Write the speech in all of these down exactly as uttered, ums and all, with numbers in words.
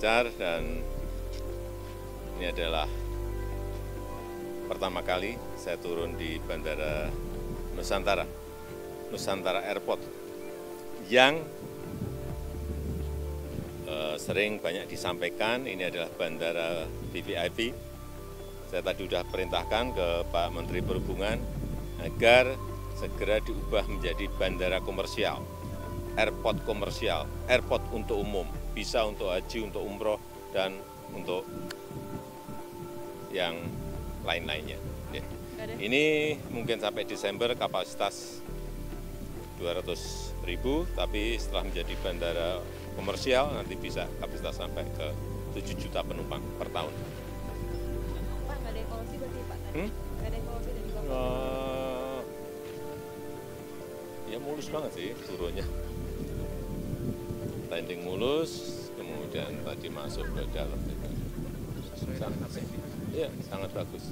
besar dan ini adalah pertama kali saya turun di Bandara Nusantara, Nusantara Airport, yang eh, sering banyak disampaikan ini adalah bandara V V I P. Saya tadi sudah perintahkan ke Pak Menteri Perhubungan agar segera diubah menjadi bandara komersial, airport komersial, airport untuk umum, bisa untuk haji, untuk umroh, dan untuk yang lain-lainnya. Ini mungkin sampai Desember kapasitas dua ratus ribu, tapi setelah menjadi bandara komersial nanti bisa kapasitas sampai ke tujuh juta penumpang per tahun. Pak, nggak ada evaluasi berarti Pak? Hmm? Nggak ada evaluasi dan juga Uh, ya mulus banget sih turunnya. Landing mulus, kemudian tadi masuk ke dalam. Sangat, ya, sangat bagus.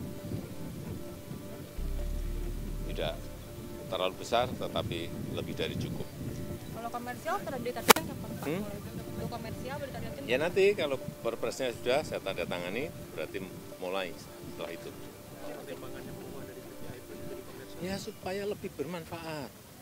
Tidak terlalu besar, tetapi lebih dari cukup. kalau komersial sudah ditargetkan kapan Pak? Hmm? Untuk komersial sudah ditargetkan? Ya nanti kalau perpresnya sudah saya tanda tangani, berarti mulai setelah itu. Ya supaya lebih bermanfaat.